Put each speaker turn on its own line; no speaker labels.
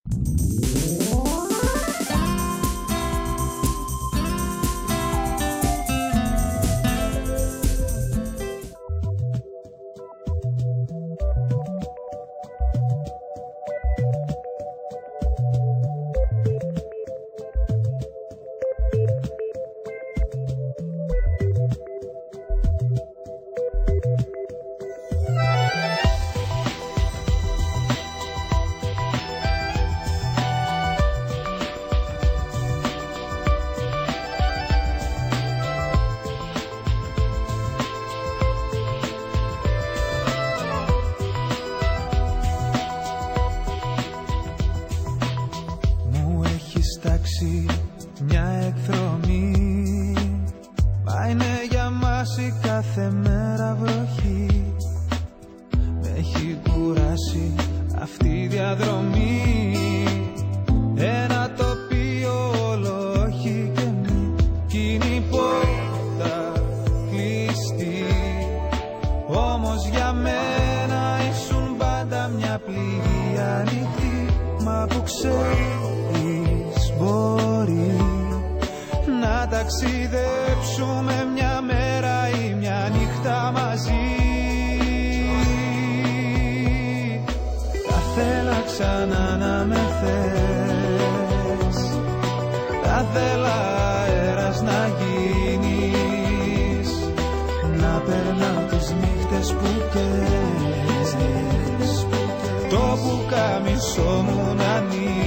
Μια εκδρομή, μα είναι για μας η κάθε μέρα βροχή. Με έχει κουράσει αυτή η διαδρομή. Ένα τοπίο όλο όχι και μη, κι είναι η πόρτα κλειστή. Όμως για μένα ήσουν πάντα μια πληγή ανοιχτή. Μα που ξέρεις μπορεί να ταξιδέψουμε μια μέρα ή μια νύχτα μαζί. Θα θέλα ξανά να με θες, θα θέλα αέρας να γίνεις, να περνάω τις νύχτες που καίες, το πουκάμισό μου να ανοίγει.